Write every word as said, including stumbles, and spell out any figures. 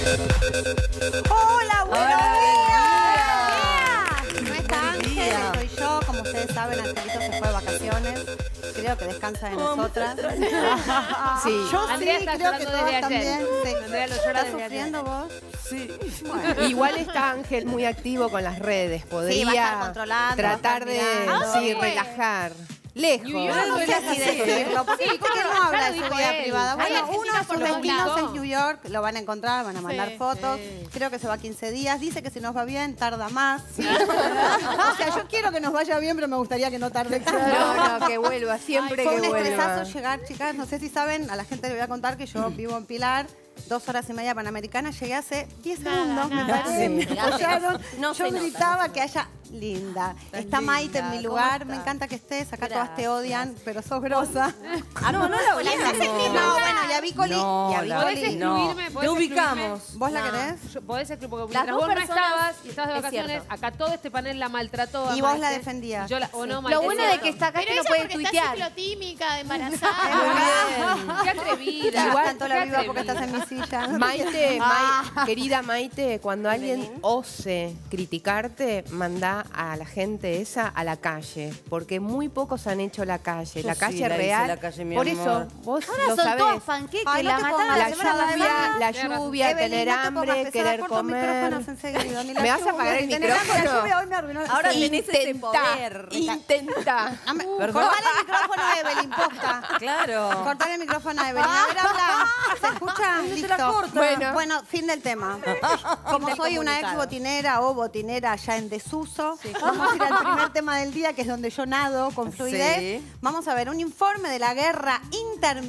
Hola, buenos Hola, días. No está Ángel, soy yo. Como ustedes saben, Angelito se fue de vacaciones. Creo que descansa de nosotras. Sí. Yo Andrea sí, está creo que llorando todas desde ayer. también. Sí. Andrea lo llora ¿Estás desde sufriendo vos? Sí. Bueno. Igual está Ángel muy activo con las redes. Podría Sí, va a estar controlando, tratar va a de estar mirando. sí, Ah, bueno. relajar. Lejos. New York, No sé si decirlo, porque Sí, viste que claro, no habla ya de lo su dijo vida él. privada. Hay Bueno, argentinos uno de por sus lo destinos menos. es New York, lo van a encontrar, van a mandar Sí, fotos. sí. Creo que se va quince días. Dice que si nos va bien, tarda más. O sea, yo quiero que nos vaya bien, pero me gustaría que no tarde tanto. No, no, que vuelva, siempre Fue que un vuelva. estresazo llegar, chicas. No sé si saben, a la gente le voy a contar que yo vivo en Pilar. Dos horas y media Panamericana, llegué hace diez segundos, me nada. paré, me Sí. apoyaron. No Yo se nota, gritaba no se que haya linda. Tan Está Maite en linda, mi ¿cómo lugar, estás? me encanta que estés. Acá todas te Gracias. odian, pero sos grosa. Ah, no, no la odiamos. No, bueno, y a Vicoli. No, y a la- ¿Podés Vicoli. excluirme? no. ¿Podés Te ubicamos. excluirme? ¿Vos la No. querés? Yo- podés excluir, porque Las mientras dos vos no personas- estabas y estabas de es vacaciones, cierto. acá todo este panel la maltrató. a Y vos la Maite. defendías. Y yo la- o no, Lo Maite, bueno es de que está acá es que Pero no ella puede porque está tuitear. ciclotímica, de Muy embarazada. bien. Qué atrevida. Igual qué tanto la viva porque atrevida. estás en mi silla. Maite, Ah. Mai- querida Maite, cuando alguien Evelyn. ose criticarte, manda a la gente esa a la calle, porque muy pocos han hecho la calle, Yo la sí calle la hice, real. la calle, mi Por amor. eso, vos Ahora lo son sabés. todos panqueques, Ay, no la te mataron pongas la La semana lluvia, pasada. la Tienes razón. lluvia, Evelyn, tener no te hambre, pongas pesada, querer corto comer. micrófonos enseguida, ni la ¿Me vas a lluvia, apagar el ni tener hambre, La micrófono? lluvia hoy me arruinó. Ahora Sí. tenés ese Intenta, poder. intenta. Dame- Perdón. Cortale el micrófono a Evelyn, posta. Claro. Cortale el micrófono a Evelyn. A ver, habla. ¿Se escucha? No te Listo. la corta. Bueno. Bueno, fin del tema. Como del soy una ex comunicado. botinera o botinera ya en desuso, vamos a ir al primer tema del día, que es donde yo nado con fluidez. Sí. Vamos a ver un informe de la guerra interminable.